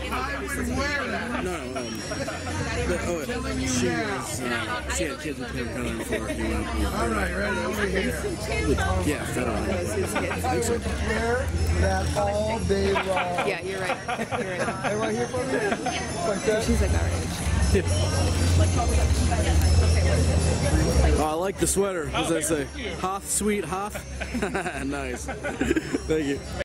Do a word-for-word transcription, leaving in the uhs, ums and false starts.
I would wear that. No, no, um, but, oh, she was, uh, she had kids with him coloring for her. You went, All right, right over here. yeah, federal. I would wear that all day long. Yeah, you're right. You're right. Hey, right here for me? Like that? She's like our age. Oh, I like the sweater. What does that say? Hoth, sweet Hoth. Nice. Thank you.